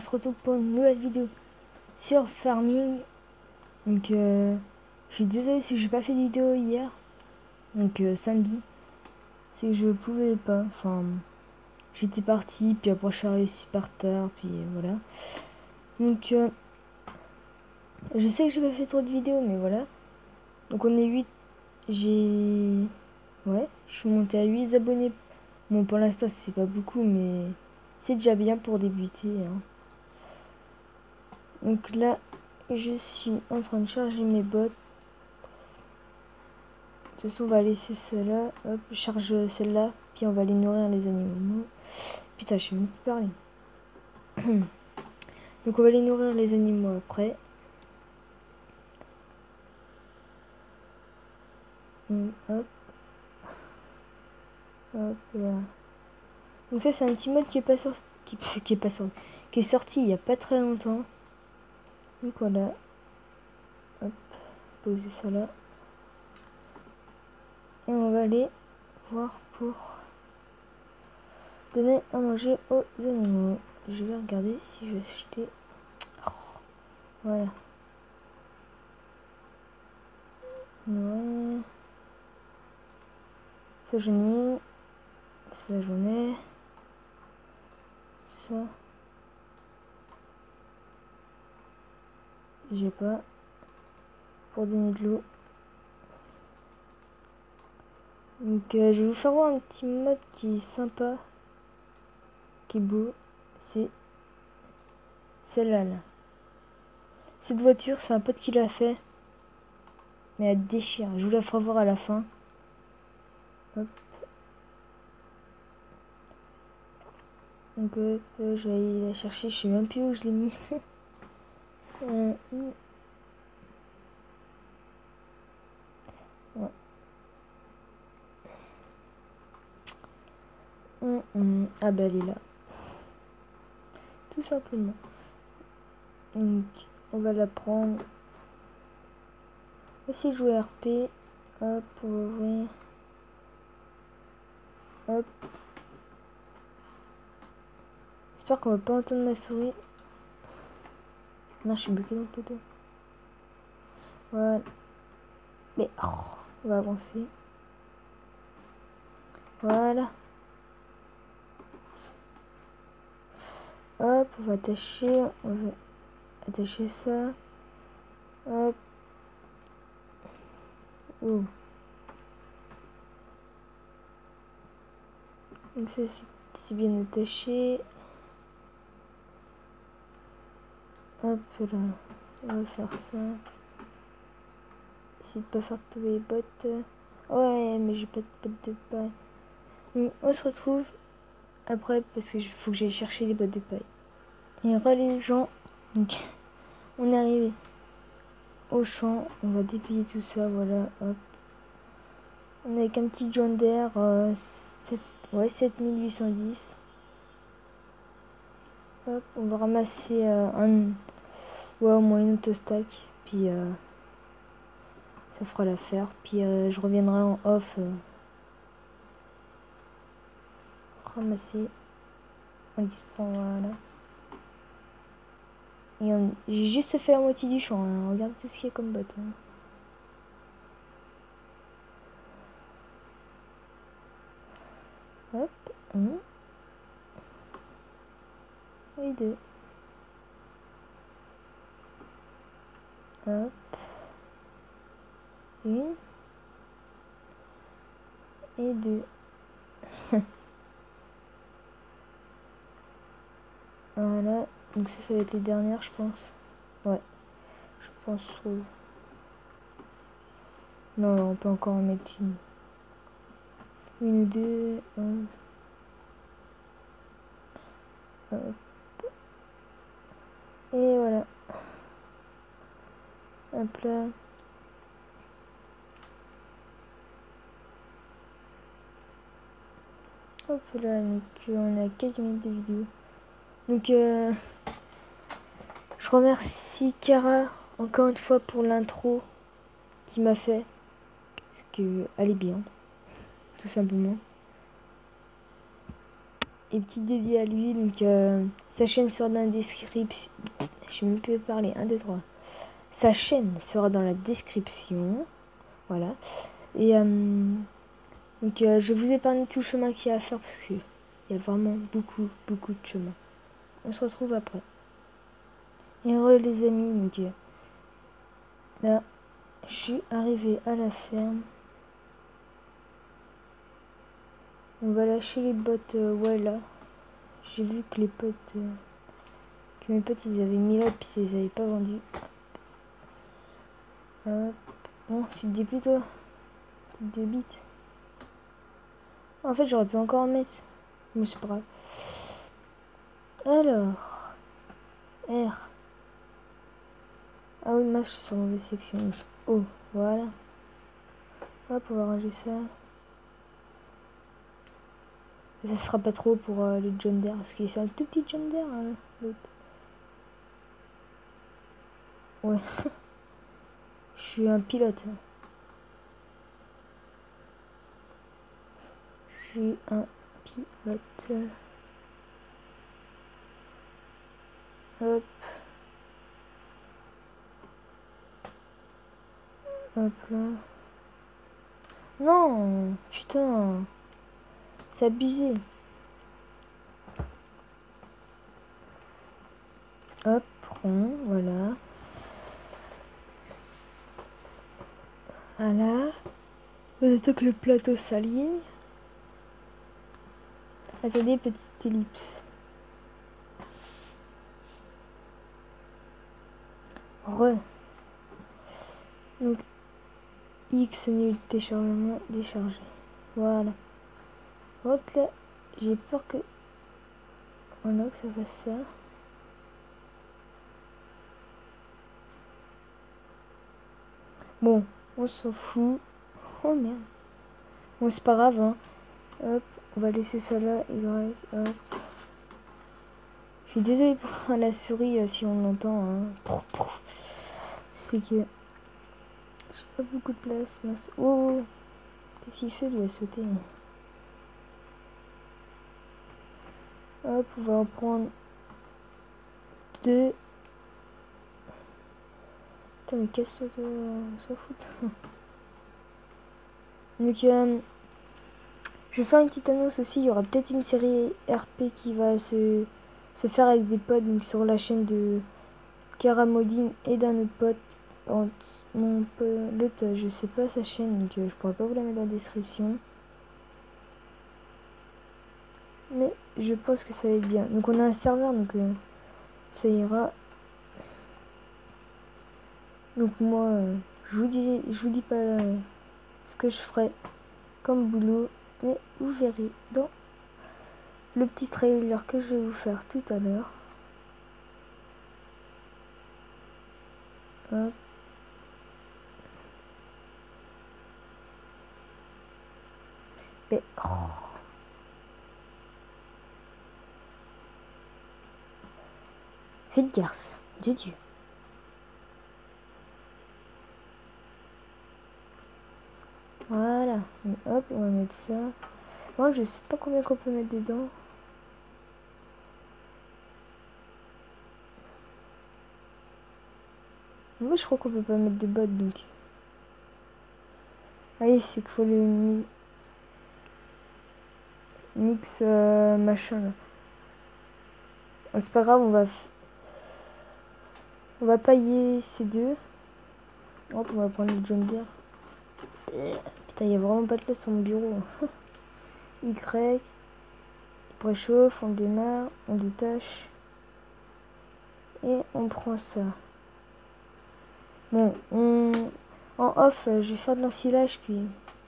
se retrouve pour une nouvelle vidéo sur Farming. Donc je suis désolé si j'ai pas fait de vidéo hier, donc samedi, c'est que je pouvais pas, enfin j'étais parti, puis après je suis arrivé super tard, puis voilà. Donc je sais que j'ai pas fait trop de vidéos, mais voilà. Donc on est 8, ouais, je suis monté à 8 abonnés. Bon, pour l'instant c'est pas beaucoup, mais c'est déjà bien pour débuter, hein. Donc là, je suis en train de charger mes bottes. De toute façon, on va laisser celle-là. Hop, je charge celle-là. Puis on va aller nourrir les animaux. Putain, je sais même plus parler. Donc on va aller nourrir les animaux après. Hop. Hop là. Donc ça, c'est un petit mode qui est pas sorti. Qui est sorti il y a pas très longtemps. Donc voilà. Hop. Poser ça là. Et on va aller voir pour donner à manger aux animaux. Je vais regarder si je vais acheter. Oh, voilà. Ouais. Ça j'en ai. Ça j'en ai. Ça. J'ai pas. Pour donner de l'eau. Donc je vais vous faire voir un petit mode qui est sympa. Qui est beau. C'est celle-là là. Cette voiture, c'est un pote qui l'a fait. Mais elle déchire. Je vous la ferai voir à la fin. Hop. Donc je vais aller la chercher. Je sais même plus où je l'ai mis. Ouais. Ah bah elle est là. Tout simplement. Donc on va la prendre. Aussi jouer RP. Hop, pour ouvrir. Hop. J'espère qu'on va pas entendre ma souris. Non, je suis bloqué dans le poteau. Voilà. Mais on va avancer. Voilà. Hop, on va attacher ça. Hop. Ouh. Donc ça c'est bien attaché. Hop là. On va faire ça. Essayer de pas faire tomber les bottes. Ouais, mais j'ai pas de bottes de paille. Donc, on se retrouve après parce que faut que j'aille chercher les bottes de paille. Et voilà les gens. Donc on est arrivé au champ. On va déplier tout ça. Voilà. Hop. On est avec un petit John Deere 7810. Hop, on va ramasser au moins une autostack. Puis ça fera l'affaire. Puis je reviendrai en off. Ramasser. Voilà. Et j'ai juste fait la moitié du champ. Hein. Regarde tout ce qu'il y a comme botte. Hein. Hop. Et deux. Hop. Une. Et deux. Voilà. Donc ça va être les dernières, je pense. Ouais. Je pense. Non, on peut encore en mettre une. Une ou deux. Hop. Et voilà. Hop là. Hop là. Donc on a 15 minutes de vidéo. Donc je remercie Cara encore une fois pour l'intro qu'il m'a fait. Parce que elle est bien. Tout simplement. est petit dédié à lui. Donc sa chaîne sera dans la description. Je vais même plus parler. 1, 2, 3. Sa chaîne sera dans la description. Voilà. Et donc je vous épargne tout le chemin qu'il y a à faire parce qu'il y a vraiment beaucoup de chemin. On se retrouve après. Et heureux les amis, donc là je suis arrivé à la ferme. On va lâcher les bottes, ouais là. J'ai vu que les potes, que mes potes ils avaient mis là puis ils les avaient pas vendus. Hop. Bon, tu te dis plus toi, tu te débites. En fait j'aurais pu encore en mettre, mais c'est pas grave. Alors, R. Ah oui, moi je suis sur la mauvaise section. Oh, voilà. Hop, on va ranger ça. Ça sera pas trop pour le John Deere, parce que c'est un tout petit John Deere, hein, l'autre. Ouais. Je suis un pilote. Je suis un pilote. Hop. Hop là. Non, putain. C'est abusé. Hop, rond, voilà. Voilà. On attend que le plateau s'aligne. Attendez, petite ellipse. Re. Donc, X nul téléchargement déchargé. Voilà. Hop là, j'ai peur que... Voilà, que ça fasse ça. Bon, on s'en fout. Oh merde. Bon, c'est pas grave, hein. Hop, on va laisser ça là. Y, hop. Je suis désolée pour la souris si on l'entend. Hein. C'est que... J'ai pas beaucoup de place. Mince. Oh, qu'est-ce qu'il fait? Il a sauté. Hop, on va en prendre 2. Putain, mais casse-toi, on s'en fout. Donc, je vais faire une petite annonce aussi. Il y aura peut-être une série RP qui va se faire avec des potes, donc sur la chaîne de Caramodine et d'un autre pote. L'autre, je sais pas sa chaîne, donc je pourrais pas vous la mettre dans la description. Mais je pense que ça va être bien. Donc on a un serveur, donc ça ira. Donc moi, je vous dis pas ce que je ferai comme boulot, mais vous verrez dans le petit trailer que je vais vous faire tout à l'heure. Hop. Mais, oh. Faites garce, de Dieu. Voilà. Hop, on va mettre ça. Moi, je sais pas combien qu'on peut mettre dedans. Moi, je crois qu'on peut pas mettre de bottes, donc. Allez, c'est qu'il faut le mix machin là. Oh, c'est pas grave, on va pailler ces deux. Hop, on va prendre le John Deere. Putain, il y a vraiment pas de place sur mon bureau. Y. Il préchauffe, on démarre, on détache. Et on prend ça. Bon, en off, je vais faire de l'ensilage, puis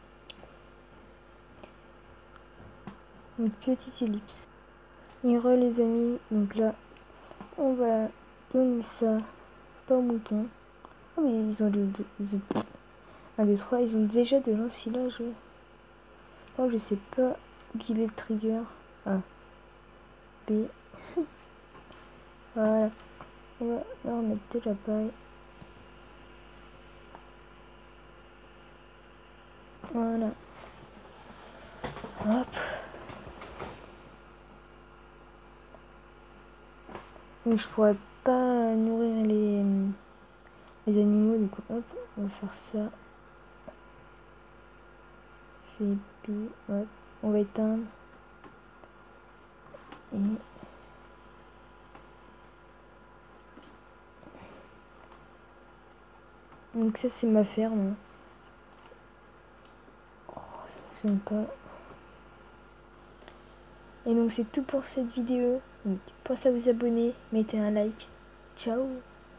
une petite ellipse. Et les amis, donc là, on va donner ça pas au mouton. Ah mais ils ont 1, 2, 3, ils ont déjà de l'ensilage. Ouais. Oh, je sais pas où il est le trigger. A, B. Voilà. On va leur mettre de la paille. Voilà. Hop. Donc je pourrais pas nourrir les animaux, du coup hop, on va faire ça. Hop, on va éteindre. Et donc ça c'est ma ferme. Oh, ça fonctionne pas. Et donc c'est tout pour cette vidéo. Donc pensez à vous abonner, mettez un like. Ciao.